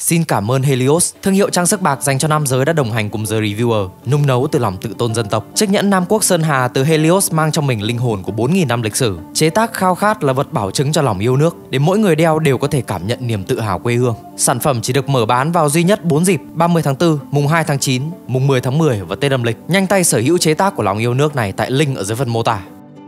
Xin cảm ơn Helios, thương hiệu trang sức bạc dành cho nam giới đã đồng hành cùng The Reviewer, nung nấu từ lòng tự tôn dân tộc. Chiếc nhẫn Nam Quốc Sơn Hà từ Helios mang trong mình linh hồn của 4.000 năm lịch sử. Chế tác khao khát là vật bảo chứng cho lòng yêu nước, để mỗi người đeo đều có thể cảm nhận niềm tự hào quê hương. Sản phẩm chỉ được mở bán vào duy nhất 4 dịp: 30 tháng 4, mùng 2 tháng 9, mùng 10 tháng 10 và Tết âm lịch. Nhanh tay sở hữu chế tác của lòng yêu nước này tại link ở dưới phần mô tả.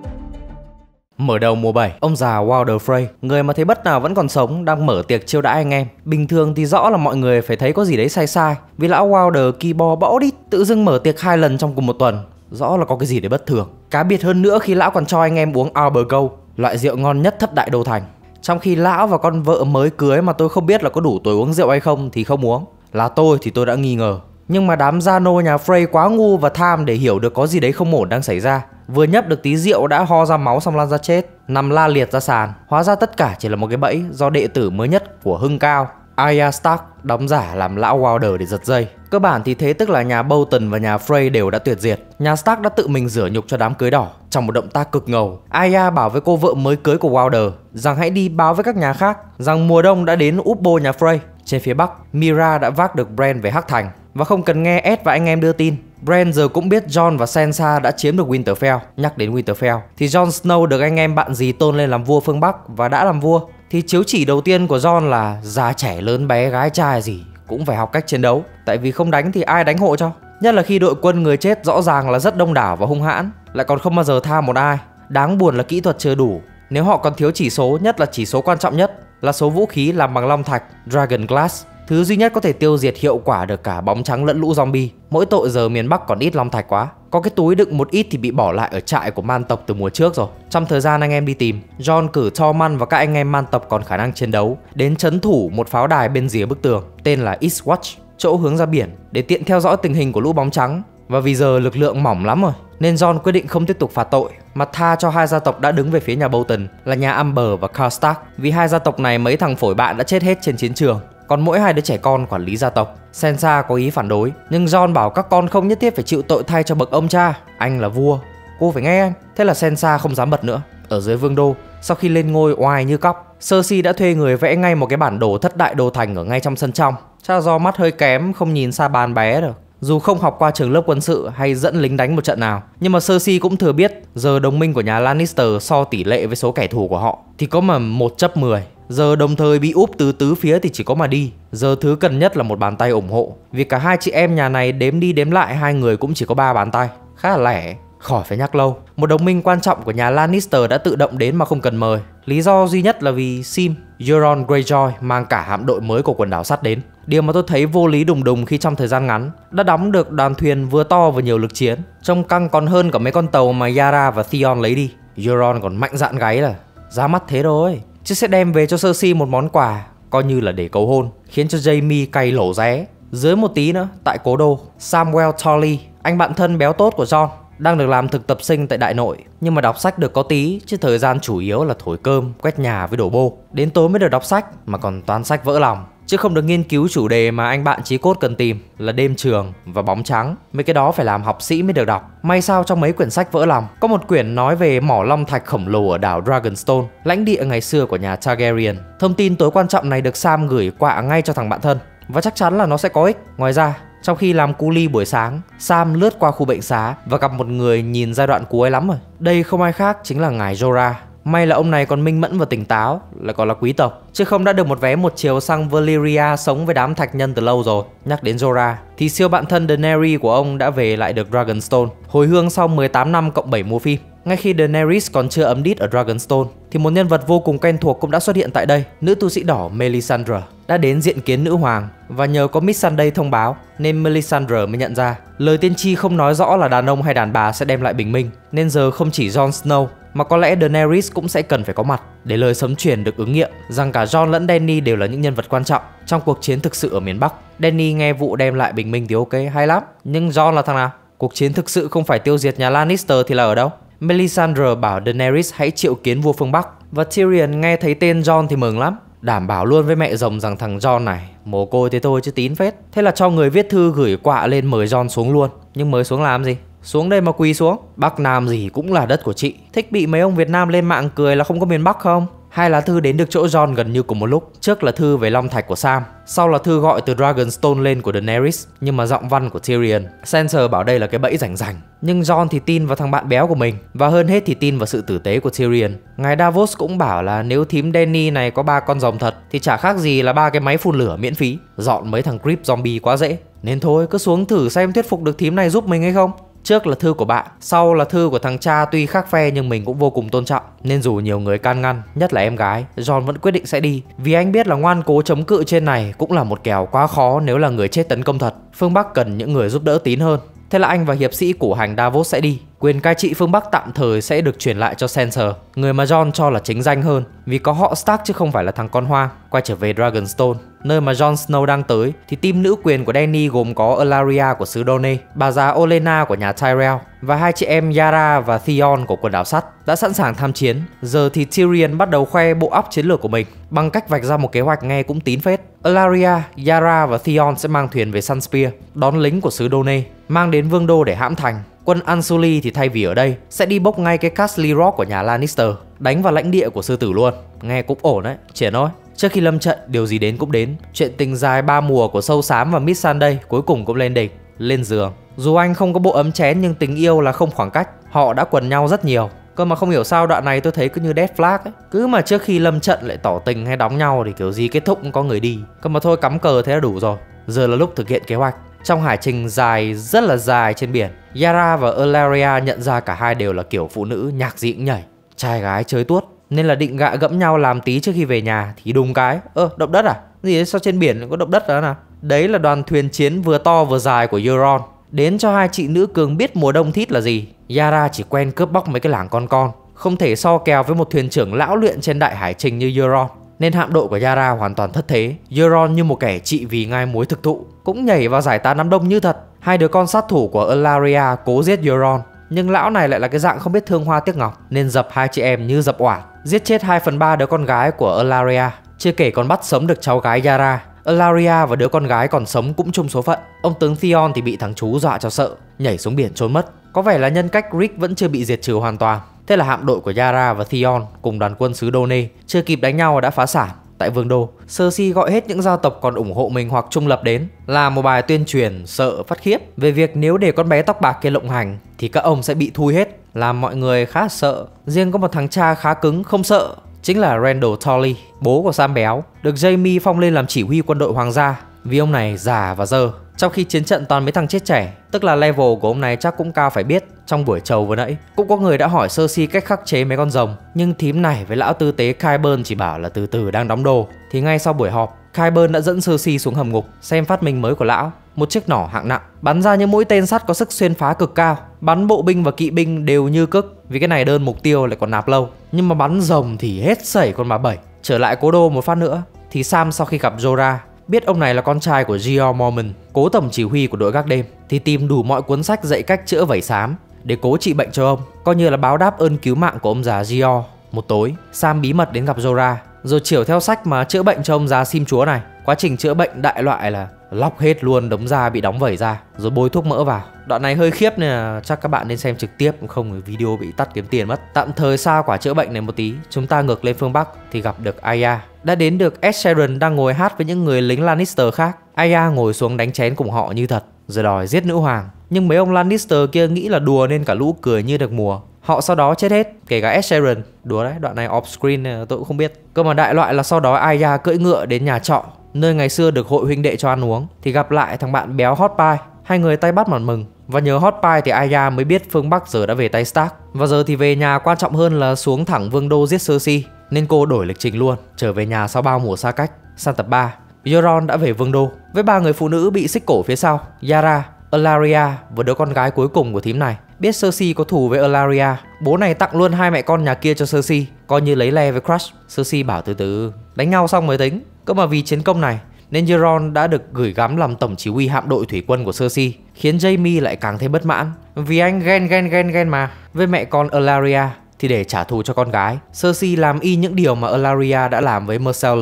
Mở đầu mùa 7, ông già Walder Frey, người mà thấy bất nào vẫn còn sống, đang mở tiệc chiêu đãi anh em. Bình thường thì rõ là mọi người phải thấy có gì đấy sai sai, vì lão Walder kỳ bò bõ đít tự dưng mở tiệc 2 lần trong cùng một tuần, rõ là có cái gì đấy bất thường. Cá biệt hơn nữa khi lão còn cho anh em uống Arbor Gold, loại rượu ngon nhất thất đại đô thành. Trong khi lão và con vợ mới cưới mà tôi không biết là có đủ tuổi uống rượu hay không thì không uống. Là tôi thì tôi đã nghi ngờ. Nhưng mà đám gia nô nhà Frey quá ngu và tham để hiểu được có gì đấy không ổn đang xảy ra. Vừa nhấp được tí rượu đã ho ra máu xong lăn ra chết, nằm la liệt ra sàn. Hóa ra tất cả chỉ là một cái bẫy do đệ tử mới nhất của Hưng Cao, Arya Stark, đóng giả làm lão Walder để giật dây. Cơ bản thì thế tức là nhà Bolton và nhà Frey đều đã tuyệt diệt. Nhà Stark đã tự mình rửa nhục cho đám cưới đỏ trong một động tác cực ngầu. Arya bảo với cô vợ mới cưới của Walder rằng hãy đi báo với các nhà khác rằng mùa đông đã đến úp bô nhà Frey. Trên phía bắc, Mira đã vác được Bran về Hắc Thành và không cần nghe Ed và anh em đưa tin, Bran giờ cũng biết Jon và Sansa đã chiếm được Winterfell. Nhắc đến Winterfell thì Jon Snow được anh em bạn dì tôn lên làm vua phương Bắc và đã làm vua. Thì chiếu chỉ đầu tiên của Jon là già trẻ lớn bé gái trai gì cũng phải học cách chiến đấu, tại vì không đánh thì ai đánh hộ cho. Nhất là khi đội quân người chết rõ ràng là rất đông đảo và hung hãn, lại còn không bao giờ tha một ai. Đáng buồn là kỹ thuật chưa đủ, nếu họ còn thiếu chỉ số, nhất là chỉ số quan trọng nhất là số vũ khí làm bằng long thạch Dragon Glass, thứ duy nhất có thể tiêu diệt hiệu quả được cả bóng trắng lẫn lũ zombie. Mỗi tội giờ miền Bắc còn ít long thạch quá. Có cái túi đựng một ít thì bị bỏ lại ở trại của man tộc từ mùa trước rồi. Trong thời gian anh em đi tìm, Jon cử Tormund và các anh em man tộc còn khả năng chiến đấu đến trấn thủ một pháo đài bên rìa bức tường tên là Eastwatch, chỗ hướng ra biển, để tiện theo dõi tình hình của lũ bóng trắng. Và vì giờ lực lượng mỏng lắm rồi nên Jon quyết định không tiếp tục phạt tội mà tha cho hai gia tộc đã đứng về phía nhà Bolton là nhà Amber và Karl Stark. Vì hai gia tộc này mấy thằng phổi bạn đã chết hết trên chiến trường, còn mỗi hai đứa trẻ con quản lý gia tộc. Sansa có ý phản đối, nhưng Jon bảo các con không nhất thiết phải chịu tội thay cho bậc ông cha. Anh là vua, cô phải nghe anh. Thế là Sansa không dám bật nữa. Ở dưới vương đô, sau khi lên ngôi oai như cóc, Cersei đã thuê người vẽ ngay một cái bản đồ thất đại đô thành ở ngay trong sân trong. Chắc do mắt hơi kém không nhìn xa bàn bé được. Dù không học qua trường lớp quân sự hay dẫn lính đánh một trận nào, nhưng mà Cersei cũng thừa biết giờ đồng minh của nhà Lannister so tỷ lệ với số kẻ thù của họ thì có mà 1/10. Giờ đồng thời bị úp từ tứ phía thì chỉ có mà đi. Giờ thứ cần nhất là một bàn tay ủng hộ, vì cả hai chị em nhà này đếm đi đếm lại hai người cũng chỉ có 3 bàn tay, khá là lẻ. Khỏi phải nhắc lâu, một đồng minh quan trọng của nhà Lannister đã tự động đến mà không cần mời. Lý do duy nhất là vì Sim, Euron Greyjoy mang cả hạm đội mới của quần đảo sắt đến. Điều mà tôi thấy vô lý đùng đùng khi trong thời gian ngắn đã đóng được đoàn thuyền vừa to vừa nhiều lực chiến, trông căng còn hơn cả mấy con tàu mà Yara và Theon lấy đi. Euron còn mạnh dạn gáy là ra mắt thế thôi, chứ sẽ đem về cho Cersei một món quà coi như là để cầu hôn, khiến cho Jaime cay lỗ ré. Dưới một tí nữa, tại cố đô, Samuel Tarly, anh bạn thân béo tốt của Jon, đang được làm thực tập sinh tại đại nội, nhưng mà đọc sách được có tí, chứ thời gian chủ yếu là thổi cơm, quét nhà với đổ bô. Đến tối mới được đọc sách, mà còn toàn sách vỡ lòng, chứ không được nghiên cứu chủ đề mà anh bạn chí cốt cần tìm là đêm trường và bóng trắng. Mấy cái đó phải làm học sĩ mới được đọc. May sao trong mấy quyển sách vỡ lòng có một quyển nói về mỏ long thạch khổng lồ ở đảo Dragonstone, lãnh địa ngày xưa của nhà Targaryen. Thông tin tối quan trọng này được Sam gửi quạ ngay cho thằng bạn thân, và chắc chắn là nó sẽ có ích. Ngoài ra, trong khi làm cu li buổi sáng, Sam lướt qua khu bệnh xá và gặp một người nhìn giai đoạn cuối lắm rồi. Đây không ai khác chính là ngài Jorah. May là ông này còn minh mẫn và tỉnh táo, lại còn là quý tộc, chứ không đã được một vé một chiều sang Valyria sống với đám thạch nhân từ lâu rồi. Nhắc đến Jorah thì siêu bạn thân Daenerys của ông đã về lại được Dragonstone, hồi hương sau 18 năm cộng 7 mùa phim. Ngay khi Daenerys còn chưa ấm đít ở Dragonstone thì một nhân vật vô cùng quen thuộc cũng đã xuất hiện tại đây. Nữ tu sĩ đỏ Melisandre đã đến diện kiến nữ hoàng, và nhờ có Missandei thông báo nên Melisandre mới nhận ra lời tiên tri không nói rõ là đàn ông hay đàn bà sẽ đem lại bình minh, nên giờ không chỉ Jon Snow mà có lẽ Daenerys cũng sẽ cần phải có mặt để lời sấm truyền được ứng nghiệm rằng cả Jon lẫn Dany đều là những nhân vật quan trọng trong cuộc chiến thực sự ở miền Bắc. Dany nghe vụ đem lại bình minh thì ok, hay lắm, nhưng Jon là thằng nào? Cuộc chiến thực sự không phải tiêu diệt nhà Lannister thì là ở đâu? Melisandre bảo Daenerys hãy triệu kiến vua phương Bắc, và Tyrion nghe thấy tên Jon thì mừng lắm, đảm bảo luôn với mẹ rồng rằng thằng Jon này mồ côi thế thôi chứ tín phết. Thế là cho người viết thư gửi quạ lên mời Jon xuống luôn. Nhưng mời xuống làm gì? Xuống đây mà quỳ xuống. Bắc Nam gì cũng là đất của chị. Thích bị mấy ông Việt Nam lên mạng cười là không có miền Bắc không? Hai lá thư đến được chỗ Jon gần như cùng một lúc. Trước là thư về Long Thạch của Sam, sau là thư gọi từ Dragonstone lên của Daenerys, nhưng mà giọng văn của Tyrion. Sansa bảo đây là cái bẫy rảnh rảnh, nhưng Jon thì tin vào thằng bạn béo của mình, và hơn hết thì tin vào sự tử tế của Tyrion. Ngài Davos cũng bảo là nếu thím Dany này có 3 con rồng thật thì chả khác gì là 3 cái máy phun lửa miễn phí, dọn mấy thằng creep zombie quá dễ. Nên thôi cứ xuống thử xem thuyết phục được thím này giúp mình hay không. Trước là thư của bạn, sau là thư của thằng cha tuy khác phe nhưng mình cũng vô cùng tôn trọng. Nên dù nhiều người can ngăn, nhất là em gái, Jon vẫn quyết định sẽ đi. Vì anh biết là ngoan cố chống cự trên này cũng là một kèo quá khó nếu là người chết tấn công thật. Phương Bắc cần những người giúp đỡ tín hơn. Thế là anh và hiệp sĩ củ hành Davos sẽ đi. Quyền cai trị phương Bắc tạm thời sẽ được chuyển lại cho Sansa, người mà Jon cho là chính danh hơn, vì có họ Stark chứ không phải là thằng con hoang. Quay trở về Dragonstone, nơi mà Jon Snow đang tới, thì team nữ quyền của Dany gồm có Ellaria của xứ Done, bà già Olenna của nhà Tyrell và hai chị em Yara và Theon của quần đảo sắt đã sẵn sàng tham chiến. Giờ thì Tyrion bắt đầu khoe bộ óc chiến lược của mình bằng cách vạch ra một kế hoạch nghe cũng tín phết. Ellaria, Yara và Theon sẽ mang thuyền về Sunspear, đón lính của xứ Done, mang đến vương đô để hãm thành. Quân Ansuli thì thay vì ở đây sẽ đi bốc ngay cái Castle Rock của nhà Lannister, đánh vào lãnh địa của sư tử luôn. Nghe cũng ổn đấy, triển thôi. Trước khi lâm trận, điều gì đến cũng đến. Chuyện tình dài 3 mùa của Sâu Xám và Missandei cuối cùng cũng lên đỉnh, lên giường. Dù anh không có bộ ấm chén nhưng tình yêu là không khoảng cách. Họ đã quần nhau rất nhiều. Cơ mà không hiểu sao đoạn này tôi thấy cứ như Death Flag ấy. Cứ mà trước khi lâm trận lại tỏ tình hay đóng nhau thì kiểu gì kết thúc cũng có người đi. Cơ mà thôi, cắm cờ thế là đủ rồi. Giờ là lúc thực hiện kế hoạch. Trong hải trình dài, rất là dài trên biển, Yara và Ellaria nhận ra cả hai đều là kiểu phụ nữ nhạc gì cũng nhảy, trai gái chơi tuốt. Nên là định gạ gẫm nhau làm tí trước khi về nhà thì đùng cái, động đất à? Gì đấy, sao trên biển có động đất đó nào? Đấy là đoàn thuyền chiến vừa to vừa dài của Euron. Đến cho hai chị nữ cường biết mùa đông thít là gì. Yara chỉ quen cướp bóc mấy cái làng con, không thể so kèo với một thuyền trưởng lão luyện trên đại hải trình như Euron. Nên hạm đội của Yara hoàn toàn thất thế. Euron như một kẻ trị vì ngai muối thực thụ cũng nhảy vào giải tán đám đông như thật. Hai đứa con sát thủ của Ellaria cố giết Euron, nhưng lão này lại là cái dạng không biết thương hoa tiếc ngọc, nên dập hai chị em như dập oản, giết chết 2/3 đứa con gái của Ellaria. Chưa kể còn bắt sống được cháu gái Yara. Ellaria và đứa con gái còn sống cũng chung số phận. Ông tướng Theon thì bị thằng chú dọa cho sợ, nhảy xuống biển trốn mất. Có vẻ là nhân cách Rick vẫn chưa bị diệt trừ hoàn toàn. Thế là hạm đội của Yara và Theon cùng đoàn quân xứ Done chưa kịp đánh nhau đã phá sản. Tại vương đô, Cersei gọi hết những gia tộc còn ủng hộ mình hoặc trung lập đến, làm một bài tuyên truyền sợ phát khiếp về việc nếu để con bé tóc bạc kia lộng hành thì các ông sẽ bị thui hết, làm mọi người khá sợ. Riêng có một thằng cha khá cứng không sợ, chính là Randall Tully, bố của Sam béo, được Jaime phong lên làm chỉ huy quân đội hoàng gia vì ông này già và dơ. Trong khi chiến trận toàn mấy thằng chết trẻ, tức là level của ông này chắc cũng cao phải biết. Trong buổi chầu vừa nãy, cũng có người đã hỏi Cersei cách khắc chế mấy con rồng, nhưng thím này với lão tư tế Qyburn chỉ bảo là từ từ đang đóng đồ. Thì ngay sau buổi họp, Qyburn đã dẫn Cersei xuống hầm ngục xem phát minh mới của lão, một chiếc nỏ hạng nặng, bắn ra những mũi tên sắt có sức xuyên phá cực cao, bắn bộ binh và kỵ binh đều như cức, vì cái này đơn mục tiêu lại còn nạp lâu. Nhưng mà bắn rồng thì hết sẩy con bà bảy. Trở lại cố đô một phát nữa, thì Sam sau khi gặp Jorah, biết ông này là con trai của Jeor Mormont, cố tổng chỉ huy của đội gác đêm, thì tìm đủ mọi cuốn sách dạy cách chữa vảy xám để cố trị bệnh cho ông, coi như là báo đáp ơn cứu mạng của ông già Jeor. Một tối, Sam bí mật đến gặp Jorah, rồi chiều theo sách mà chữa bệnh cho ông già Sim chúa này. Quá trình chữa bệnh đại loại là lọc hết luôn đống da bị đóng vẩy ra, rồi bôi thuốc mỡ vào. Đoạn này hơi khiếp nên là chắc các bạn nên xem trực tiếp, không video bị tắt kiếm tiền mất. Tạm thời xa quả chữa bệnh này một tí, chúng ta ngược lên phương Bắc thì gặp được Arya. Đã đến được Ed Sheeran đang ngồi hát với những người lính Lannister khác. Arya ngồi xuống đánh chén cùng họ như thật, rồi đòi giết nữ hoàng. Nhưng mấy ông Lannister kia nghĩ là đùa nên cả lũ cười như được mùa. Họ sau đó chết hết, kể cả Ed Sheeran. Đùa đấy, đoạn này off screen tôi cũng không biết. Cơ mà đại loại là sau đó Arya cưỡi ngựa đến nhà trọ, nơi ngày xưa được hội huynh đệ cho ăn uống, thì gặp lại thằng bạn béo Hot Pie. Hai người tay bắt mặt mừng. Và nhờ Hot Pie thì Arya mới biết phương Bắc giờ đã về tay Stark. Và giờ thì về nhà quan trọng hơn là xuống thẳng vương đô giết Cersei, nên cô đổi lịch trình luôn, trở về nhà sau bao mùa xa cách. Sang tập 3, Euron đã về vương đô với 3 người phụ nữ bị xích cổ phía sau: Yara, Ellaria và đứa con gái cuối cùng của thím này. Biết Cersei có thù với Ellaria, bố này tặng luôn hai mẹ con nhà kia cho Cersei, coi như lấy le với crush. Cersei bảo từ từ, đánh nhau xong mới tính. Cơ mà vì chiến công này nên Euron đã được gửi gắm làm tổng chỉ huy hạm đội thủy quân của Cersei, khiến Jaime lại càng thêm bất mãn. Vì anh ghen mà. Với mẹ con Ellaria thì để trả thù cho con gái, Cersei làm y những điều mà Ellaria đã làm với Myrcella.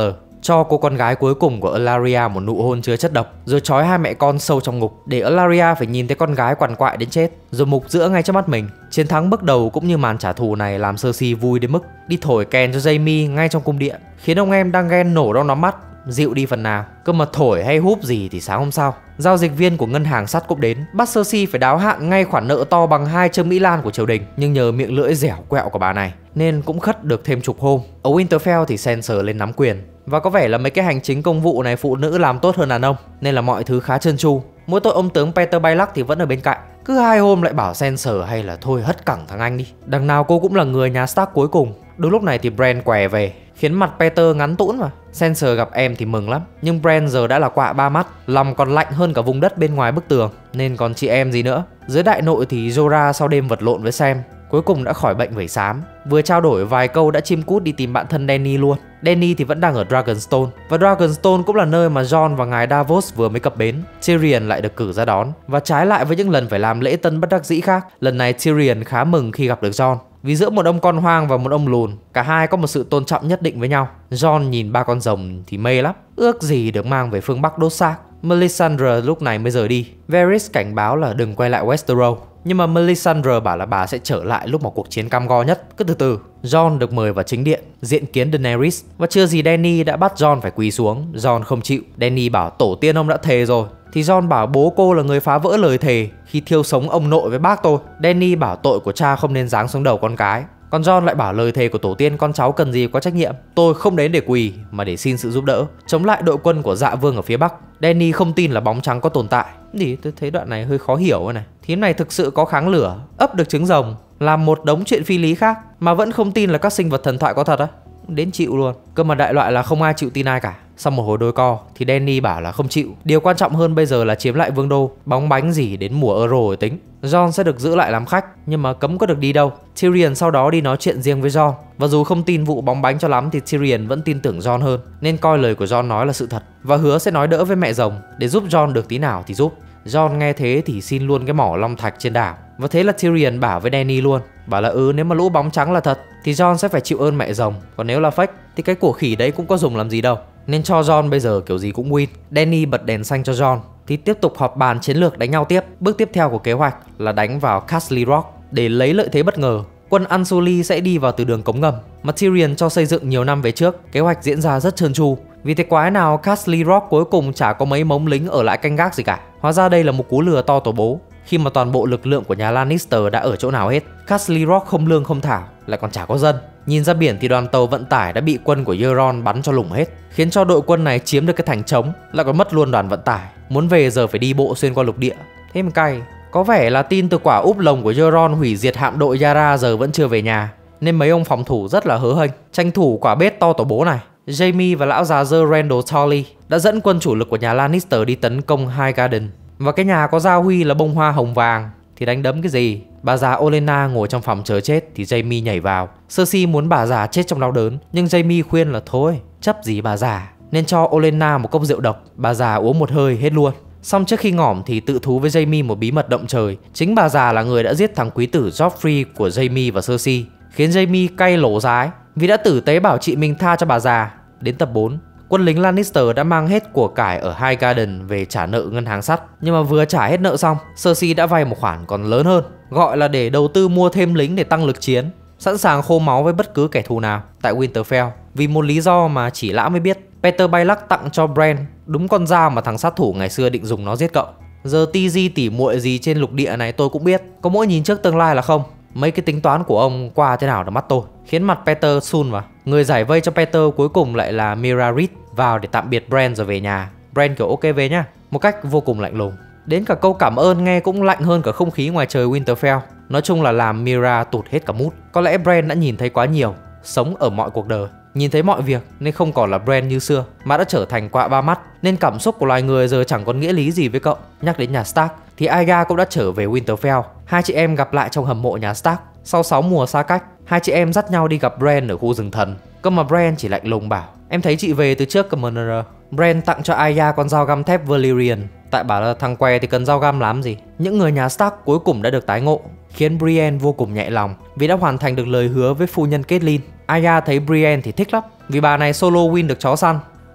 cho cô con gái cuối cùng của Ellaria một nụ hôn chứa chất độc, rồi trói hai mẹ con sâu trong ngục để Ellaria phải nhìn thấy con gái quằn quại đến chết, rồi mục giữa ngay trước mắt mình. Chiến thắng bước đầu cũng như màn trả thù này làm Cersei vui đến mức đi thổi kèn cho Jaime ngay trong cung điện, khiến ông em đang ghen nổ trong nóng mắt dịu đi phần nào. Cơ mà thổi hay húp gì thì sáng hôm sau, giao dịch viên của ngân hàng sắt cũng đến, bắt Cersei phải đáo hạn ngay khoản nợ to bằng 2 trương Mỹ Lan của triều đình. Nhưng nhờ miệng lưỡi dẻo quẹo của bà này nên cũng khất được thêm chục hôm. Ở Winterfell thì Sansa lên nắm quyền, và có vẻ là mấy cái hành chính công vụ này phụ nữ làm tốt hơn đàn ông, nên là mọi thứ khá trơn tru. Mỗi tội ông tướng Petyr Baelish thì vẫn ở bên cạnh, cứ 2 hôm lại bảo Sansa hay là thôi hất cẳng thằng anh đi. Đằng nào cô cũng là người nhà Stark cuối cùng. Đúng lúc này thì Bran què về, khiến mặt Petyr ngắn tũn mà. Sansa gặp em thì mừng lắm, nhưng Bran giờ đã là quạ 3 mắt, lòng còn lạnh hơn cả vùng đất bên ngoài bức tường, nên còn chị em gì nữa. Dưới đại nội thì Jorah sau đêm vật lộn với Sam cuối cùng đã khỏi bệnh vẩy xám, vừa trao đổi vài câu đã chim cút đi tìm bạn thân Dany luôn. Dany thì vẫn đang ở Dragonstone, và Dragonstone cũng là nơi mà Jon và ngài Davos vừa mới cập bến. Tyrion lại được cử ra đón, và trái lại với những lần phải làm lễ tân bất đắc dĩ khác, lần này Tyrion khá mừng khi gặp được Jon. Vì giữa một ông con hoang và một ông lùn, cả hai có một sự tôn trọng nhất định với nhau. Jon nhìn 3 con rồng thì mê lắm, ước gì được mang về phương Bắc đốt xác. Melisandre lúc này mới rời đi. Varys cảnh báo là đừng quay lại Westeros, nhưng mà Melisandre bảo là bà sẽ trở lại lúc mà cuộc chiến cam go nhất, cứ từ từ. Jon được mời vào chính điện diện kiến Daenerys, và chưa gì Dany đã bắt Jon phải quỳ xuống. Jon không chịu. Dany bảo tổ tiên ông đã thề rồi, thì Jon bảo bố cô là người phá vỡ lời thề khi thiêu sống ông nội với bác tôi. Dany bảo tội của cha không nên giáng xuống đầu con cái, còn Jon lại bảo lời thề của tổ tiên con cháu cần gì có trách nhiệm. Tôi không đến để quỳ mà để xin sự giúp đỡ, chống lại đội quân của Dạ Vương ở phía Bắc. Dany không tin là bóng trắng có tồn tại. Gì tôi thấy đoạn này hơi khó hiểu này. Thím này thực sự có kháng lửa, ấp được trứng rồng, làm một đống chuyện phi lý khác mà vẫn không tin là các sinh vật thần thoại có thật á. Đến chịu luôn. Cơ mà đại loại là không ai chịu tin ai cả. Sau một hồi đôi co thì Dany bảo là không chịu, điều quan trọng hơn bây giờ là chiếm lại vương đô, bóng bánh gì đến mùa Euro rồi tính. Jon sẽ được giữ lại làm khách, nhưng mà cấm có được đi đâu. Tyrion sau đó đi nói chuyện riêng với Jon, và dù không tin vụ bóng bánh cho lắm thì Tyrion vẫn tin tưởng Jon hơn, nên coi lời của Jon nói là sự thật, và hứa sẽ nói đỡ với mẹ rồng để giúp Jon được tí nào thì giúp. Jon nghe thế thì xin luôn cái mỏ long thạch trên đảo, và thế là Tyrion bảo với Dany luôn, bảo là nếu mà lũ bóng trắng là thật thì Jon sẽ phải chịu ơn mẹ rồng, còn nếu là fake thì cái của khỉ đấy cũng có dùng làm gì đâu, nên cho Jon bây giờ kiểu gì cũng win. Dany bật đèn xanh cho Jon thì tiếp tục họp bàn chiến lược đánh nhau tiếp. Bước tiếp theo của kế hoạch là đánh vào Castle Rock để lấy lợi thế bất ngờ. Quân Unsullied sẽ đi vào từ đường cống ngầm mà Tyrion cho xây dựng nhiều năm về trước. Kế hoạch diễn ra rất trơn tru. Vì thế quái nào Castle Rock cuối cùng chả có mấy mống lính ở lại canh gác gì cả. Hóa ra đây là một cú lừa to tổ bố, khi mà toàn bộ lực lượng của nhà Lannister đã ở chỗ nào hết. Castle Rock không lương không thảo, lại còn chả có dân. Nhìn ra biển thì đoàn tàu vận tải đã bị quân của Euron bắn cho lủng hết, khiến cho đội quân này chiếm được cái thành trống, lại còn mất luôn đoàn vận tải. Muốn về giờ phải đi bộ xuyên qua lục địa, thế mà cay. Có vẻ là tin từ quả úp lồng của Euron hủy diệt hạm đội Yara giờ vẫn chưa về nhà, nên mấy ông phòng thủ rất là hớ hênh, tranh thủ quả bết to tổ bố này. Jaime và lão già dơ Randall Tarly đã dẫn quân chủ lực của nhà Lannister đi tấn công High Garden, và cái nhà có gia huy là bông hoa hồng vàng thì đánh đấm cái gì. Bà già Olenna ngồi trong phòng chờ chết thì Jaime nhảy vào. Cersei muốn bà già chết trong đau đớn, nhưng Jaime khuyên là thôi, chấp gì bà già, nên cho Olenna một cốc rượu độc. Bà già uống một hơi hết luôn. Xong trước khi ngỏm thì tự thú với Jaime một bí mật động trời. Chính bà già là người đã giết thằng quý tử Joffrey của Jaime và Cersei, khiến Jaime cay lổ rái vì đã tử tế bảo chị mình tha cho bà già. Đến tập 4, quân lính Lannister đã mang hết của cải ở High Garden về trả nợ ngân hàng sắt. Nhưng mà vừa trả hết nợ xong, Cersei đã vay một khoản còn lớn hơn, gọi là để đầu tư mua thêm lính để tăng lực chiến, sẵn sàng khô máu với bất cứ kẻ thù nào tại Winterfell. Vì một lý do mà chỉ lão mới biết, Petyr Baelish tặng cho Bran đúng con dao mà thằng sát thủ ngày xưa định dùng nó giết cậu. Giờ TG tỉ muội gì trên lục địa này tôi cũng biết, có mỗi nhìn trước tương lai là không. Mấy cái tính toán của ông qua thế nào là mắt tôi, khiến mặt Petyr sun vào. Người giải vây cho Petyr cuối cùng lại là Mira Reed vào để tạm biệt Bran rồi về nhà. Bran kiểu ok về nhá, một cách vô cùng lạnh lùng. Đến cả câu cảm ơn nghe cũng lạnh hơn cả không khí ngoài trời Winterfell. Nói chung là làm Mira tụt hết cả mút. Có lẽ Bran đã nhìn thấy quá nhiều, sống ở mọi cuộc đời, nhìn thấy mọi việc, nên không còn là Bran như xưa mà đã trở thành quạ 3 mắt. Nên cảm xúc của loài người giờ chẳng còn nghĩa lý gì với cậu. Nhắc đến nhà Stark thì Arya cũng đã trở về Winterfell. Hai chị em gặp lại trong hầm mộ nhà Stark. Sau 6 mùa xa cách, hai chị em dắt nhau đi gặp Bran ở khu rừng thần. Cơ mà Bran chỉ lạnh lùng bảo em thấy chị về từ trước Commander. Bran tặng cho Arya con dao găm thép Valyrian, tại bảo là thằng què thì cần dao găm làm gì. Những người nhà Stark cuối cùng đã được tái ngộ, khiến Brienne vô cùng nhẹ lòng vì đã hoàn thành được lời hứa với phu nhân Catelyn. Arya thấy Brienne thì thích lắm, vì bà này solo win được chó săn.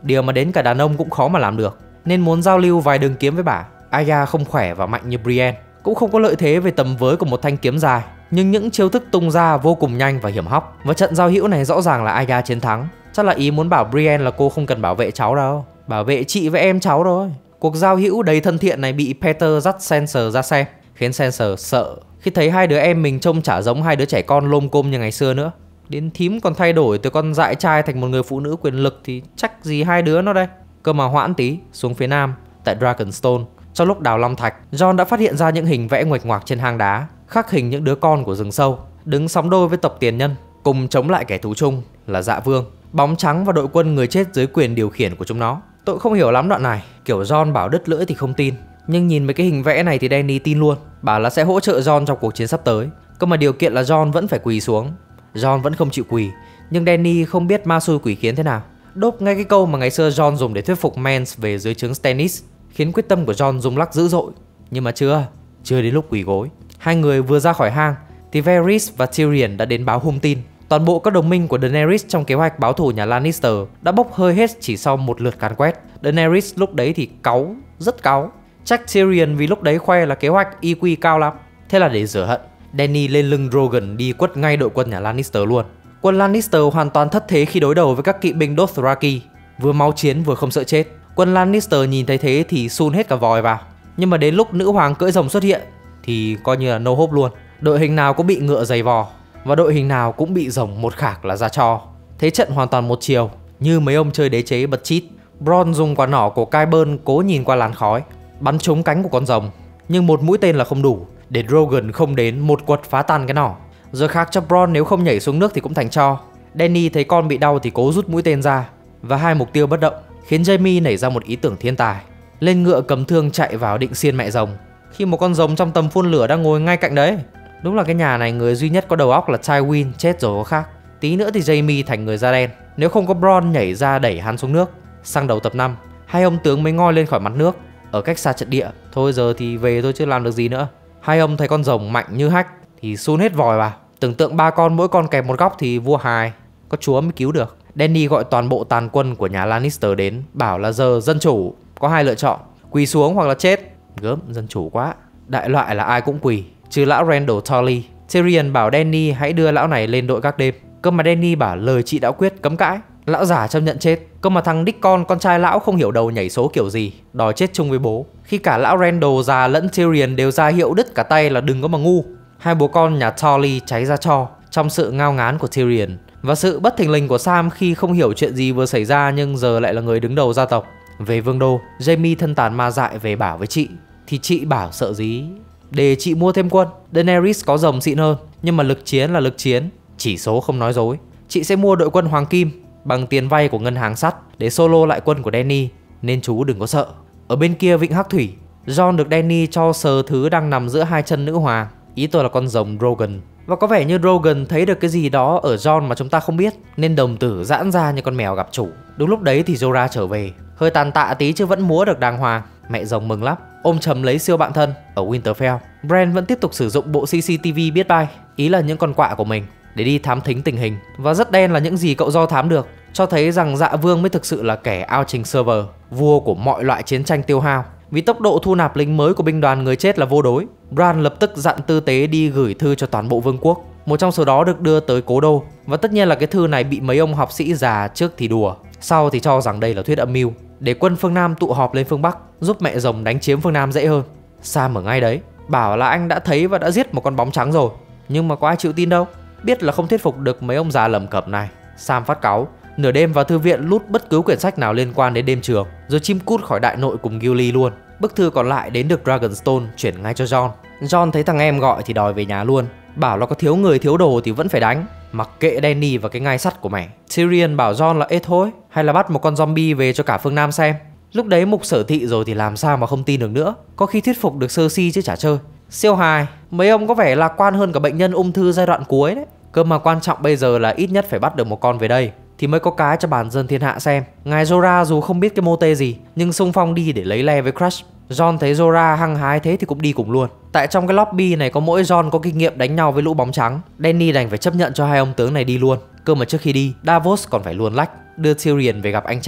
điều mà đến cả đàn ông cũng khó mà làm được. Nên muốn giao lưu vài đường kiếm với bà, Arya không khỏe và mạnh như Brienne, cũng không có lợi thế về tầm với của một thanh kiếm dài, nhưng những chiêu thức tung ra vô cùng nhanh và hiểm hóc. Và trận giao hữu này rõ ràng là Arya chiến thắng. Chắc là ý muốn bảo Brienne là cô không cần bảo vệ cháu đâu, bảo vệ chị với em cháu thôi. Cuộc giao hữu đầy thân thiện này bị Peter dắt Sansa ra xem, khiến Sansa sợ khi thấy hai đứa em mình trông chả giống hai đứa trẻ con lôm côm như ngày xưa nữa. Đến thím còn thay đổi từ con dại trai thành một người phụ nữ quyền lực thì trách gì hai đứa nó đây. Cơ mà hoãn tí, xuống phía nam, tại Dragonstone, trong lúc đào long thạch, Jon đã phát hiện ra những hình vẽ nguệch ngoạc trên hang đá, khắc hình những đứa con của rừng sâu, đứng sóng đôi với tộc tiền nhân, cùng chống lại kẻ thù chung là Dạ Vương, bóng trắng và đội quân người chết dưới quyền điều khiển của chúng nó. Tôi không hiểu lắm đoạn này, kiểu Jon bảo đứt lưỡi thì không tin, nhưng nhìn mấy cái hình vẽ này thì Dany tin luôn, bảo là sẽ hỗ trợ Jon trong cuộc chiến sắp tới. Cơ mà điều kiện là Jon vẫn phải quỳ xuống. Jon vẫn không chịu quỳ, nhưng Dany không biết ma xui quỷ khiến thế nào, đốt ngay cái câu mà ngày xưa Jon dùng để thuyết phục Mance về dưới trướng Stannis, khiến quyết tâm của Jon rung lắc dữ dội. Nhưng mà chưa đến lúc quỳ gối. Hai người vừa ra khỏi hang thì Varys và Tyrion đã đến báo hung tin. Toàn bộ các đồng minh của Daenerys trong kế hoạch báo thù nhà Lannister đã bốc hơi hết chỉ sau một lượt càn quét. Daenerys lúc đấy thì cáu, rất cáu, trách Tyrion vì lúc đấy khoe là kế hoạch EQ cao lắm. Thế là để rửa hận, Dany lên lưng Drogon đi quất ngay đội quân nhà Lannister luôn. Quân Lannister hoàn toàn thất thế khi đối đầu với các kỵ binh Dothraki, vừa máu chiến vừa không sợ chết. Quân Lannister nhìn thấy thế thì sun hết cả vòi vào. Nhưng mà đến lúc nữ hoàng cưỡi rồng xuất hiện thì coi như là no hope luôn. Đội hình nào cũng bị ngựa giày vò, và đội hình nào cũng bị rồng một khạc là ra cho. Thế trận hoàn toàn một chiều, như mấy ông chơi đế chế bật chít. Bronn dùng quả nỏ của Qyburn cố nhìn qua làn khói, bắn trúng cánh của con rồng, nhưng một mũi tên là không đủ để Drogon không đến một quật phá tan cái nỏ. Rồi khác cho Bronn nếu không nhảy xuống nước thì cũng thành tro. Dany thấy con bị đau thì cố rút mũi tên ra, và hai mục tiêu bất động, khiến Jaime nảy ra một ý tưởng thiên tài, lên ngựa cầm thương chạy vào định xiên mẹ rồng, khi một con rồng trong tầm phun lửa đang ngồi ngay cạnh đấy. Đúng là cái nhà này người duy nhất có đầu óc là Tywin chết rồi có khác. Tí nữa thì Jaime thành người da đen, nếu không có Bronn nhảy ra đẩy hắn xuống nước. Sang đầu tập 5, hai ông tướng mới ngoi lên khỏi mặt nước, ở cách xa trận địa. Thôi giờ thì về thôi chứ làm được gì nữa. Hai ông thấy con rồng mạnh như hách thì sun hết vòi vào. Tưởng tượng ba con mỗi con kèm một góc thì vua hài, có chúa mới cứu được. Dany gọi toàn bộ tàn quân của nhà Lannister đến, bảo là giờ dân chủ có hai lựa chọn, quỳ xuống hoặc là chết. Gớm, dân chủ quá. Đại loại là ai cũng quỳ, trừ lão Randall Tarly. Tyrion bảo Dany hãy đưa lão này lên đội gác đêm. Cơ mà Dany bảo lời chị đã quyết, cấm cãi. Lão giả chấp nhận chết. Cơ mà thằng đích con trai lão không hiểu đầu nhảy số kiểu gì, đòi chết chung với bố. Khi cả lão Randall già lẫn Tyrion đều ra hiệu đứt cả tay là đừng có mà ngu. Hai bố con nhà Tarly cháy ra tro trong sự ngao ngán của Tyrion và sự bất thình lình của Sam khi không hiểu chuyện gì vừa xảy ra nhưng giờ lại là người đứng đầu gia tộc. Về vương đô, Jaime thân tàn ma dại về bảo với chị, thì chị bảo sợ gì, để chị mua thêm quân. Daenerys có rồng xịn hơn, nhưng mà lực chiến là lực chiến, chỉ số không nói dối. Chị sẽ mua đội quân hoàng kim bằng tiền vay của ngân hàng sắt để solo lại quân của Dany, nên chú đừng có sợ. Ở bên kia vịnh Hắc Thủy, Jon được Dany cho sờ thứ đang nằm giữa hai chân nữ hoàng, ý tôi là con rồng Drogon. Và có vẻ như Drogon thấy được cái gì đó ở Jon mà chúng ta không biết, nên đồng tử giãn ra như con mèo gặp chủ. Đúng lúc đấy thì Jorah trở về, hơi tàn tạ tí chứ vẫn múa được đàng hoàng. Mẹ rồng mừng lắm, ôm chầm lấy siêu bạn thân. Ở Winterfell, Bran vẫn tiếp tục sử dụng bộ CCTV biết bay, ý là những con quạ của mình, để đi thám thính tình hình. Và rất đen là những gì cậu do thám được cho thấy rằng Dạ Vương mới thực sự là kẻ ao trình server, vua của mọi loại chiến tranh tiêu hao. Vì tốc độ thu nạp lính mới của binh đoàn người chết là vô đối, Bran lập tức dặn tư tế đi gửi thư cho toàn bộ vương quốc. Một trong số đó được đưa tới cố đô, và tất nhiên là cái thư này bị mấy ông học sĩ già trước thì đùa, sau thì cho rằng đây là thuyết âm mưu để quân phương Nam tụ họp lên phương Bắc, giúp mẹ rồng đánh chiếm phương Nam dễ hơn. Sam ở ngay đấy bảo là anh đã thấy và đã giết một con bóng trắng rồi, nhưng mà có ai chịu tin đâu. Biết là không thuyết phục được mấy ông già lầm cẩm này, Sam phát cáu, nửa đêm vào thư viện lút bất cứ quyển sách nào liên quan đến đêm trường, rồi chim cút khỏi đại nội cùng Gilly luôn. Bức thư còn lại đến được Dragonstone chuyển ngay cho Jon. Jon thấy thằng em gọi thì đòi về nhà luôn, bảo là có thiếu người thiếu đồ thì vẫn phải đánh, mặc kệ Dany và cái ngai sắt của mày. Tyrion bảo Jon là ê thôi, hay là bắt một con zombie về cho cả phương Nam xem. Lúc đấy Mục Sở Thị rồi thì làm sao mà không tin được nữa, có khi thuyết phục được Cersei chứ chả chơi. Siêu hài, mấy ông có vẻ lạc quan hơn cả bệnh nhân ung thư giai đoạn cuối đấy. Cơ mà quan trọng bây giờ là ít nhất phải bắt được một con về đây thì mới có cái cho bản dân thiên hạ xem. Ngài Jorah dù không biết cái mô tê gì nhưng xung phong đi để lấy le với Crush. Jon thấy Jorah hăng hái thế thì cũng đi cùng luôn. Tại trong cái lobby này có mỗi Jon có kinh nghiệm đánh nhau với lũ bóng trắng, Dany đành phải chấp nhận cho hai ông tướng này đi luôn. Cơ mà trước khi đi, Davos còn phải luồn lách đưa Tyrion về gặp anh trai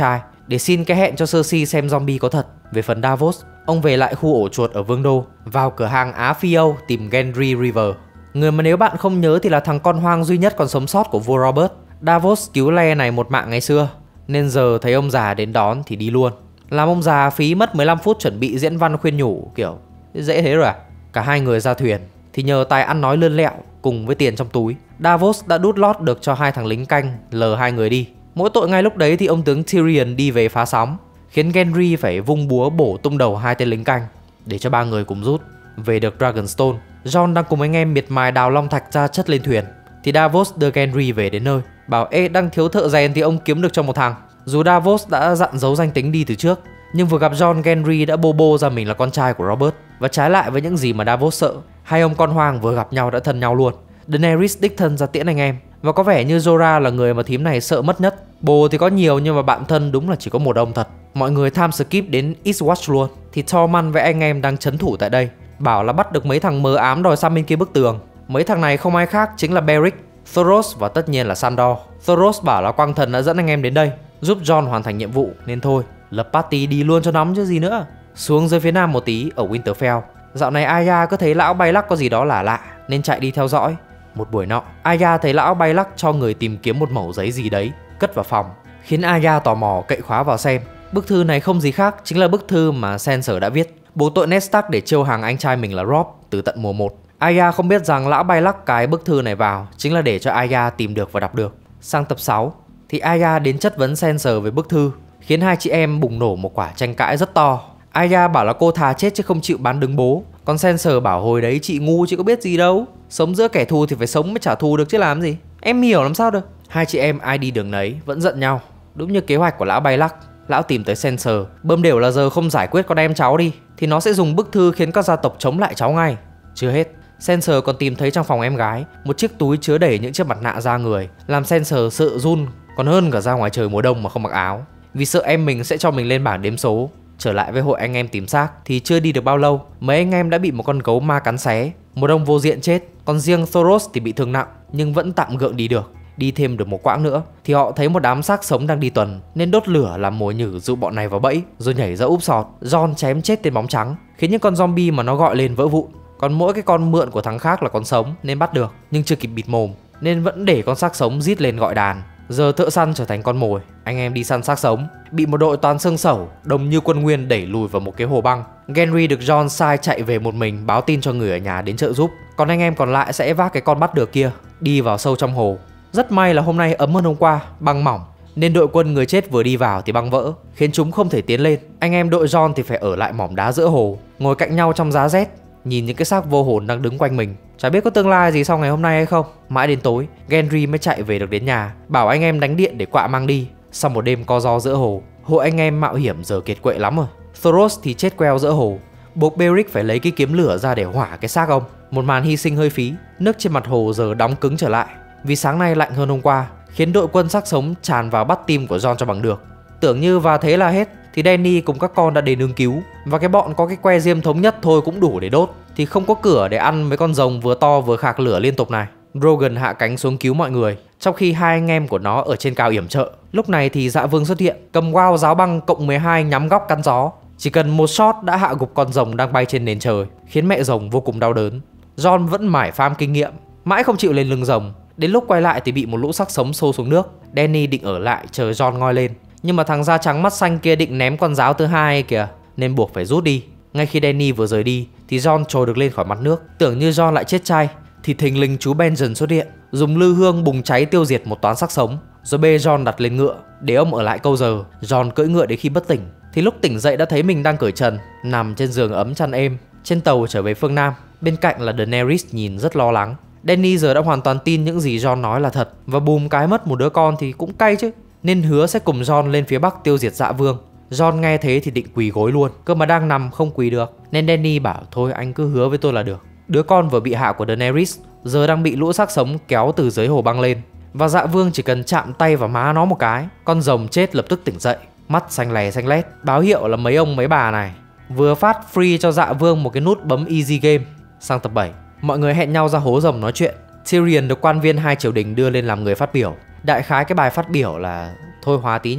để xin cái hẹn cho Cersei xem zombie có thật. Về phần Davos, ông về lại khu ổ chuột ở Vương đô, vào cửa hàng Á Phi Âu tìm Gendry River, người mà nếu bạn không nhớ thì là thằng con hoang duy nhất còn sống sót của vua Robert. Davos cứu Le này một mạng ngày xưa, nên giờ thấy ông già đến đón thì đi luôn. Làm ông già phí mất 15 phút chuẩn bị diễn văn khuyên nhủ, kiểu dễ thế rồi à? Cả hai người ra thuyền thì nhờ tài ăn nói lươn lẹo cùng với tiền trong túi, Davos đã đút lót được cho hai thằng lính canh lờ hai người đi. Mỗi tội ngay lúc đấy thì ông tướng Tyrion đi về phá sóng, khiến Gendry phải vung búa bổ tung đầu hai tên lính canh để cho ba người cùng rút. Về được Dragonstone, Jon đang cùng anh em miệt mài đào long thạch ra chất lên thuyền, thì Davos đưa Gendry về đến nơi, bảo đang thiếu thợ rèn thì ông kiếm được cho một thằng. Dù Davos đã dặn giấu danh tính đi từ trước, nhưng vừa gặp Jon, Gendry đã bô ra mình là con trai của Robert. Và trái lại với những gì mà Davos sợ, hai ông con hoang vừa gặp nhau đã thân nhau luôn. Daenerys đích thân ra tiễn anh em, và có vẻ như Jorah là người mà thím này sợ mất nhất. Bồ thì có nhiều nhưng mà bạn thân đúng là chỉ có một ông thật. Mọi người tham skip đến Eastwatch luôn, thì Tormund với anh em đang trấn thủ tại đây, bảo là bắt được mấy thằng mờ ám đòi sang bên kia bức tường. Mấy thằng này không ai khác chính là Beric, Thoros và tất nhiên là Sandor. Thoros bảo là Quang Thần đã dẫn anh em đến đây giúp Jon hoàn thành nhiệm vụ, nên thôi lập party đi luôn cho nóng chứ gì nữa. Xuống dưới phía nam một tí ở Winterfell, dạo này Arya cứ thấy lão bay lắc có gì đó lạ lạ nên chạy đi theo dõi. Một buổi nọ, Arya thấy lão bay lắc cho người tìm kiếm một mẩu giấy gì đấy cất vào phòng, khiến Arya tò mò cậy khóa vào xem. Bức thư này không gì khác chính là bức thư mà Sansa đã viết buộc tội Ned Stark để trêu hàng anh trai mình là Robb từ tận mùa 1. Arya không biết rằng lão bay lắc cái bức thư này vào chính là để cho Arya tìm được và đọc được. Sang tập 6 thì Arya đến chất vấn Sansa về bức thư, khiến hai chị em bùng nổ một quả tranh cãi rất to. Arya bảo là cô thà chết chứ không chịu bán đứng bố, còn Sansa bảo hồi đấy chị ngu, chị có biết gì đâu, sống giữa kẻ thù thì phải sống mới trả thù được chứ làm gì. Em hiểu làm sao được. Hai chị em ai đi đường nấy vẫn giận nhau. Đúng như kế hoạch của lão bay lắc, lão tìm tới Sansa, bơm đều là giờ không giải quyết con em cháu đi thì nó sẽ dùng bức thư khiến các gia tộc chống lại cháu ngay. Chưa hết, Sansa còn tìm thấy trong phòng em gái một chiếc túi chứa đầy những chiếc mặt nạ da người, làm Sansa sợ run còn hơn cả ra ngoài trời mùa đông mà không mặc áo, vì sợ em mình sẽ cho mình lên bảng đếm số. Trở lại với hội anh em tìm xác thì chưa đi được bao lâu, mấy anh em đã bị một con gấu ma cắn xé, một ông vô diện chết, còn riêng Thoros thì bị thương nặng nhưng vẫn tạm gượng đi được. Đi thêm được một quãng nữa thì họ thấy một đám xác sống đang đi tuần, nên đốt lửa làm mồi nhử dụ bọn này vào bẫy rồi nhảy ra úp sọt. Jon chém chết tên bóng trắng, khiến những con zombie mà nó gọi lên vỡ vụn. Còn mỗi cái con mượn của thằng khác là con sống nên bắt được, nhưng chưa kịp bịt mồm nên vẫn để con xác sống rít lên gọi đàn. Giờ thợ săn trở thành con mồi, anh em đi săn xác sống, bị một đội toàn xương sẩu đông như quân Nguyên đẩy lùi vào một cái hồ băng. Gendry được Jon sai chạy về một mình báo tin cho người ở nhà đến trợ giúp, còn anh em còn lại sẽ vác cái con bắt được kia đi vào sâu trong hồ. Rất may là hôm nay ấm hơn hôm qua, băng mỏng, nên đội quân người chết vừa đi vào thì băng vỡ, khiến chúng không thể tiến lên. Anh em đội Jon thì phải ở lại mỏm đá giữa hồ, ngồi cạnh nhau trong giá rét, nhìn những cái xác vô hồn đang đứng quanh mình. Chả biết có tương lai gì sau ngày hôm nay hay không. Mãi đến tối, Gendry mới chạy về được đến nhà, bảo anh em đánh điện để quạ mang đi. Sau một đêm co ro giữa hồ, hội anh em mạo hiểm giờ kiệt quệ lắm rồi. Thoros thì chết queo giữa hồ, buộc Beric phải lấy cái kiếm lửa ra để hỏa cái xác ông. Một màn hy sinh hơi phí. Nước trên mặt hồ giờ đóng cứng trở lại, vì sáng nay lạnh hơn hôm qua, khiến đội quân xác sống tràn vào bắt tim của Jon cho bằng được. Tưởng như và thế là hết thì Dany cùng các con đã đến ứng cứu, và cái bọn có cái que diêm thống nhất thôi cũng đủ để đốt, thì không có cửa để ăn mấy con rồng vừa to vừa khạc lửa liên tục này. Drogon hạ cánh xuống cứu mọi người, trong khi hai anh em của nó ở trên cao yểm trợ. Lúc này thì Dạ Vương xuất hiện, cầm wow giáo băng cộng 12 nhắm góc cắn gió. Chỉ cần một shot đã hạ gục con rồng đang bay trên nền trời, khiến mẹ rồng vô cùng đau đớn. Jon vẫn mải farm kinh nghiệm, mãi không chịu lên lưng rồng. Đến lúc quay lại thì bị một lũ xác sống xô xuống nước. Dany định ở lại chờ Jon ngoi lên, nhưng mà thằng da trắng mắt xanh kia định ném con giáo thứ hai kìa, nên buộc phải rút đi. Ngay khi Dany vừa rời đi thì Jon trồi được lên khỏi mặt nước. Tưởng như Jon lại chết chay thì thình lình chú Benjen xuất hiện, dùng lư hương bùng cháy tiêu diệt một toán xác sống, rồi bê Jon đặt lên ngựa để ông ở lại câu giờ. Jon cưỡi ngựa đến khi bất tỉnh, thì lúc tỉnh dậy đã thấy mình đang cởi trần, nằm trên giường ấm chăn êm trên tàu trở về phương Nam. Bên cạnh là Daenerys nhìn rất lo lắng. Dany giờ đã hoàn toàn tin những gì Jon nói là thật, và bùm cái mất một đứa con thì cũng cay chứ, nên hứa sẽ cùng Jon lên phía Bắc tiêu diệt Dạ Vương. Jon nghe thế thì định quỳ gối luôn, cơ mà đang nằm không quỳ được, nên Dany bảo thôi anh cứ hứa với tôi là được. Đứa con vừa bị hạ của Daenerys giờ đang bị lũ xác sống kéo từ dưới hồ băng lên, và Dạ Vương chỉ cần chạm tay vào má nó một cái, con rồng chết lập tức tỉnh dậy, mắt xanh lè xanh lét, báo hiệu là mấy ông mấy bà này vừa phát free cho Dạ Vương một cái nút bấm easy game. Sang tập 7, mọi người hẹn nhau ra hố rồng nói chuyện. Tyrion được quan viên hai triều đình đưa lên làm người phát biểu. Đại khái cái bài phát biểu là thôi hóa tí nhá,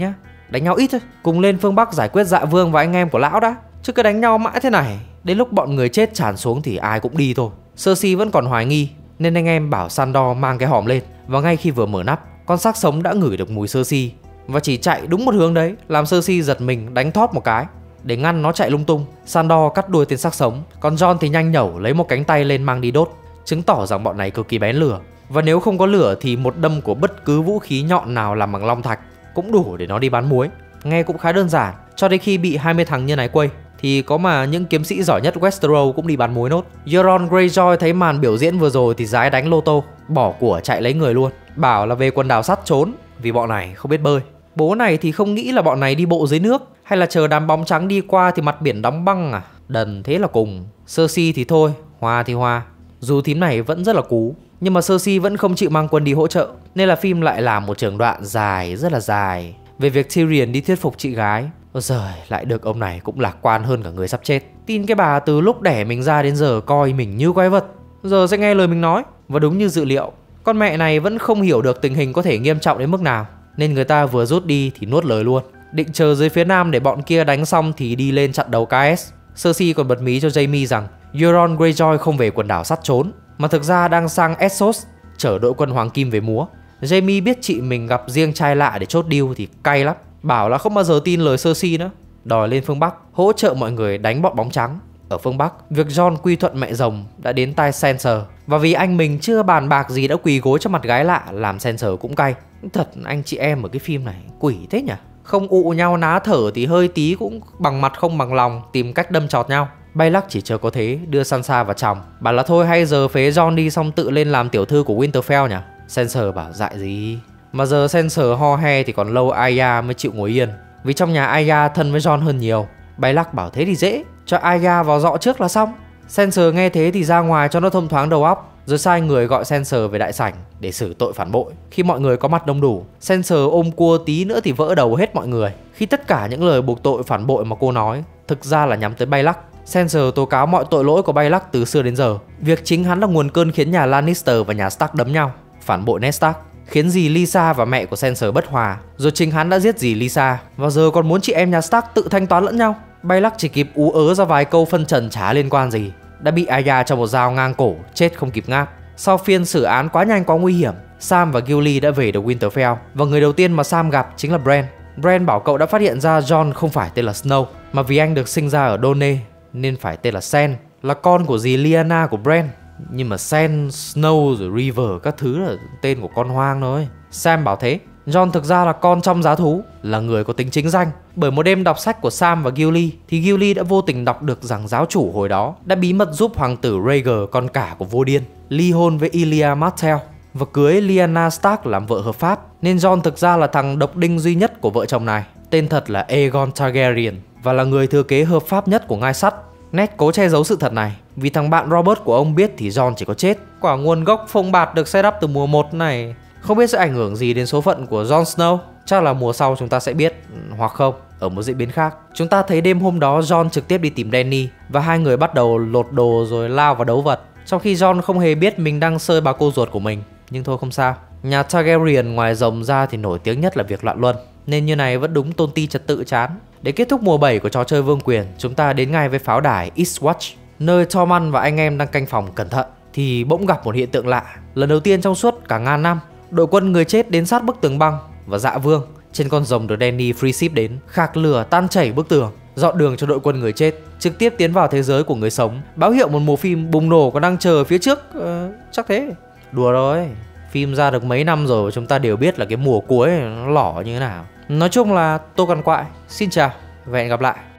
đánh nhau ít thôi, cùng lên phương Bắc giải quyết Dạ Vương và anh em của lão đã, chứ cứ đánh nhau mãi thế này, đến lúc bọn người chết tràn xuống thì ai cũng đi thôi. Cersei vẫn còn hoài nghi nên anh em bảo Sandor mang cái hòm lên, và ngay khi vừa mở nắp, con xác sống đã ngửi được mùi Cersei và chỉ chạy đúng một hướng đấy, làm Cersei giật mình đánh thóp một cái để ngăn nó chạy lung tung. Sandor cắt đuôi tên xác sống, còn Jon thì nhanh nhẩu lấy một cánh tay lên mang đi đốt, chứng tỏ rằng bọn này cực kỳ bén lửa, và nếu không có lửa thì một đâm của bất cứ vũ khí nhọn nào làm bằng long thạch cũng đủ để nó đi bán muối. Nghe cũng khá đơn giản, cho đến khi bị 20 thằng như này quây thì có mà những kiếm sĩ giỏi nhất Westeros cũng đi bán muối nốt. Euron Greyjoy thấy màn biểu diễn vừa rồi thì giái đánh lô tô, bỏ của chạy lấy người luôn, bảo là về quần đảo sắt trốn vì bọn này không biết bơi. Bố này thì không nghĩ là bọn này đi bộ dưới nước, hay là chờ đám bóng trắng đi qua thì mặt biển đóng băng à? Đần thế là cùng. Cersei thì thôi, Hoa thì Hoa. Dù thím này vẫn rất là cú, nhưng mà Cersei vẫn không chịu mang quân đi hỗ trợ, nên là phim lại làm một trường đoạn dài, rất là dài, về việc Tyrion đi thuyết phục chị gái. Ôi giời, lại được ông này cũng lạc quan hơn cả người sắp chết. Tin cái bà từ lúc đẻ mình ra đến giờ coi mình như quái vật, giờ sẽ nghe lời mình nói. Và đúng như dự liệu, con mẹ này vẫn không hiểu được tình hình có thể nghiêm trọng đến mức nào, nên người ta vừa rút đi thì nuốt lời luôn. Định chờ dưới phía nam để bọn kia đánh xong thì đi lên chặn đầu KS. Cersei còn bật mí cho Jaime rằng Euron Greyjoy không về quần đảo sắt trốn, mà thực ra đang sang Essos chở đội quân Hoàng Kim về múa. Jaime biết chị mình gặp riêng trai lạ để chốt deal thì cay lắm, bảo là không bao giờ tin lời Cersei nữa, đòi lên phương Bắc hỗ trợ mọi người đánh bọn bóng trắng. Ở phương Bắc, việc Jon quy thuận mẹ rồng đã đến tai Sansa, và vì anh mình chưa bàn bạc gì đã quỳ gối cho mặt gái lạ làm Sansa cũng cay. Thật anh chị em ở cái phim này quỷ thế nhỉ, không ụ nhau ná thở thì hơi tí cũng bằng mặt không bằng lòng, tìm cách đâm chọt nhau. Baylock chỉ chờ có thế đưa Sansa vào chồng, bảo là thôi hay giờ phế Jon đi xong tự lên làm tiểu thư của Winterfell nhỉ. Sansa bảo dại gì, mà giờ Sansa ho he thì còn lâu Arya mới chịu ngồi yên, vì trong nhà Arya thân với Jon hơn nhiều. Baylock bảo thế thì dễ, cho Arya vào dọ trước là xong. Sansa nghe thế thì ra ngoài cho nó thông thoáng đầu óc, rồi sai người gọi Sansa về đại sảnh để xử tội phản bội. Khi mọi người có mặt đông đủ, Sansa ôm cua tí nữa thì vỡ đầu hết mọi người, khi tất cả những lời buộc tội phản bội mà cô nói thực ra là nhắm tới Baylock. Sansa tố cáo mọi tội lỗi của Baylock từ xưa đến giờ, việc chính hắn là nguồn cơn khiến nhà Lannister và nhà Stark đấm nhau, phản bội Ned Stark, khiến dì Lysa và mẹ của Sansa bất hòa, rồi chính hắn đã giết dì Lysa, và giờ còn muốn chị em nhà Stark tự thanh toán lẫn nhau. Baylock chỉ kịp ú ớ ra vài câu phân trần chả liên quan gì, đã bị Arya cho một dao ngang cổ, chết không kịp ngáp. Sau phiên xử án quá nhanh quá nguy hiểm, Sam và Gilly đã về được Winterfell, và người đầu tiên mà Sam gặp chính là Bran. Bran bảo cậu đã phát hiện ra Jon không phải tên là Snow, mà vì anh được sinh ra ở Done nên phải tên là Sen, là con của dì Lyanna của Bran. Nhưng mà Sen, Snow rồi River các thứ là tên của con hoang thôi. Sam bảo thế. Jon thực ra là con trong giá thú, là người có tính chính danh. Bởi một đêm đọc sách của Sam và Gilly thì Gilly đã vô tình đọc được rằng giáo chủ hồi đó đã bí mật giúp hoàng tử Rhaegar, con cả của vua điên, ly hôn với Elia Martell và cưới Lyanna Stark làm vợ hợp pháp. Nên Jon thực ra là thằng độc đinh duy nhất của vợ chồng này, tên thật là Aegon Targaryen, và là người thừa kế hợp pháp nhất của ngai sắt. Ned cố che giấu sự thật này, vì thằng bạn Robert của ông biết thì Jon chỉ có chết. Quả nguồn gốc phông bạt được set up từ mùa 1 này không biết sẽ ảnh hưởng gì đến số phận của Jon Snow. Chắc là mùa sau chúng ta sẽ biết, hoặc không. Ở một diễn biến khác, chúng ta thấy đêm hôm đó Jon trực tiếp đi tìm Dany, và hai người bắt đầu lột đồ rồi lao vào đấu vật, trong khi Jon không hề biết mình đang sơi bà cô ruột của mình. Nhưng thôi không sao, nhà Targaryen ngoài rồng ra thì nổi tiếng nhất là việc loạn luân, nên như này vẫn đúng tôn ti trật tự chán. Để kết thúc mùa 7 của trò chơi vương quyền, chúng ta đến ngay với pháo đài Eastwatch, nơi Tormund và anh em đang canh phòng cẩn thận thì bỗng gặp một hiện tượng lạ. Lần đầu tiên trong suốt cả ngàn năm, đội quân người chết đến sát bức tường băng, và Dạ Vương trên con rồng được Dany free ship đến, khạc lửa tan chảy bức tường, dọn đường cho đội quân người chết trực tiếp tiến vào thế giới của người sống, báo hiệu một mùa phim bùng nổ còn đang chờ phía trước. Chắc thế. Đùa rồi, phim ra được mấy năm rồi, chúng ta đều biết là cái mùa cuối nó lỏ như thế nào. Nói chung là tôi Cần Quại xin chào và hẹn gặp lại.